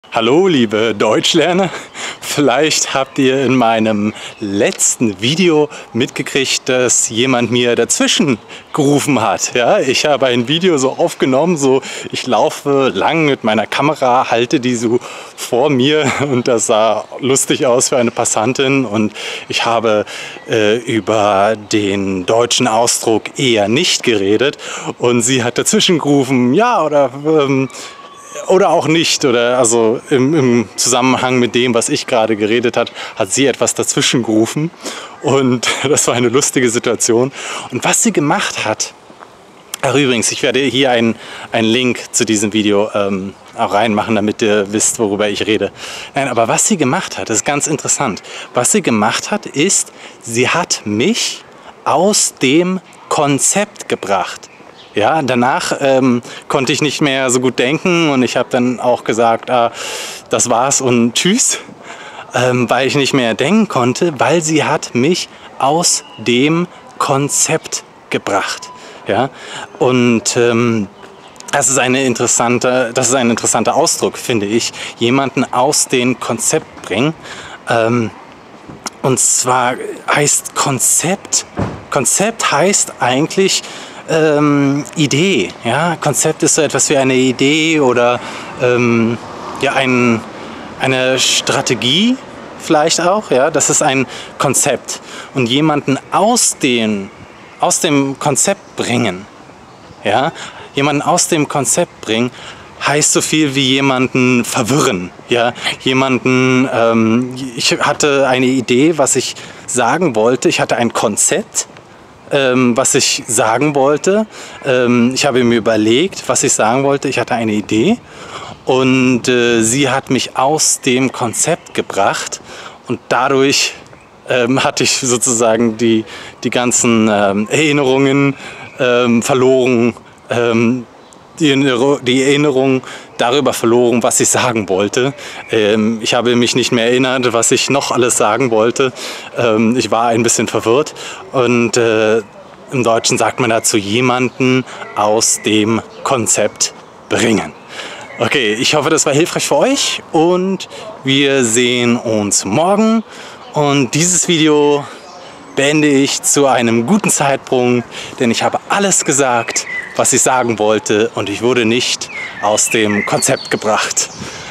Hallo liebe Deutschlerner, vielleicht habt ihr in meinem letzten Video mitgekriegt, dass jemand mir dazwischen gerufen hat. Ja, ich habe ein Video so aufgenommen, so ich laufe lang mit meiner Kamera, halte die so vor mir und das sah lustig aus für eine Passantin und ich habe über den deutschen Ausdruck eher nicht geredet und sie hat dazwischen gerufen, ja oder auch nicht, oder also im Zusammenhang mit dem, was ich gerade geredet habe, hat sie etwas dazwischen gerufen und das war eine lustige Situation. Und was sie gemacht hat, ach übrigens, ich werde hier einen Link zu diesem Video auch reinmachen, damit ihr wisst, worüber ich rede. Nein, aber was sie gemacht hat, ist ganz interessant. Was sie gemacht hat, ist, sie hat mich aus dem Konzept gebracht. Ja, danach konnte ich nicht mehr so gut denken und ich habe dann auch gesagt, das war's und tschüss, weil ich nicht mehr denken konnte, weil sie hat mich aus dem Konzept gebracht. Ja, und das ist ein interessanter Ausdruck, finde ich, jemanden aus dem Konzept bringen. Und zwar heißt Konzept heißt eigentlich Idee. Ja? Konzept ist so etwas wie eine Idee oder ja, eine Strategie vielleicht auch. Ja? Das ist ein Konzept. Und jemanden aus dem Konzept bringen, ja? Jemanden aus dem Konzept bringen, heißt so viel wie jemanden verwirren. Ja? Ich hatte eine Idee, was ich sagen wollte. Ich hatte ein Konzept, was ich sagen wollte. Ich habe mir überlegt, was ich sagen wollte. Ich hatte eine Idee und sie hat mich aus dem Konzept gebracht und dadurch hatte ich sozusagen die ganzen Erinnerungen verloren, die Erinnerung darüber verloren, was ich sagen wollte. Ich habe mich nicht mehr erinnert, was ich noch alles sagen wollte. Ich war ein bisschen verwirrt und im Deutschen sagt man dazu jemanden aus dem Konzept bringen. Okay, ich hoffe, das war hilfreich für euch und wir sehen uns morgen. Und dieses Video beende ich zu einem guten Zeitpunkt, denn ich habe alles gesagt, was ich sagen wollte und ich wurde nicht aus dem Konzept gebracht.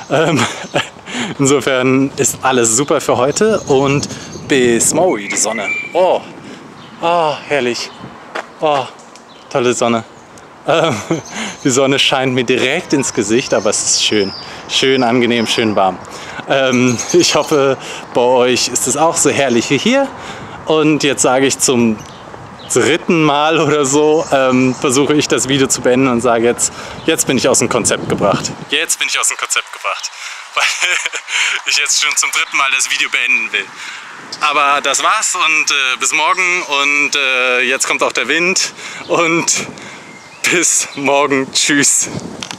Insofern ist alles super für heute und bis morgen. Die Sonne. Oh, herrlich. Oh, tolle Sonne. Die Sonne scheint mir direkt ins Gesicht, aber es ist schön. Schön angenehm, schön warm. Ich hoffe, bei euch ist es auch so herrlich wie hier. Und jetzt sage ich zum dritten Mal oder so, versuche ich das Video zu beenden und sage jetzt bin ich aus dem Konzept gebracht. Jetzt bin ich aus dem Konzept gebracht, weil ich jetzt schon zum dritten Mal das Video beenden will. Aber das war's und bis morgen und jetzt kommt auch der Wind und bis morgen. Tschüss.